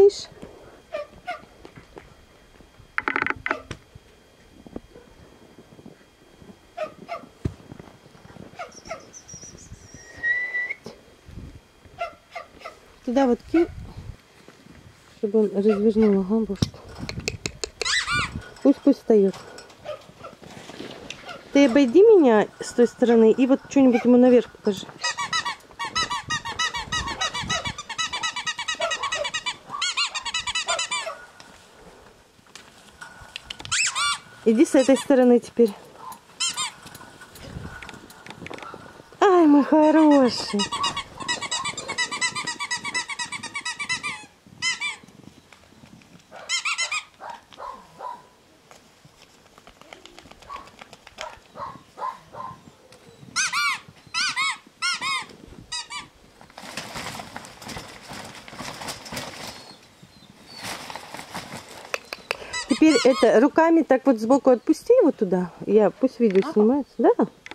умеешь? Туда вот кинь, чтобы он развернул, ага, бошку. Пусть встает. Ты обойди меня с той стороны и вот что-нибудь ему наверх покажи. Иди с этой стороны теперь. Ай, мой хороший. Теперь это руками так вот сбоку отпусти его туда. Пусть видео снимается, да?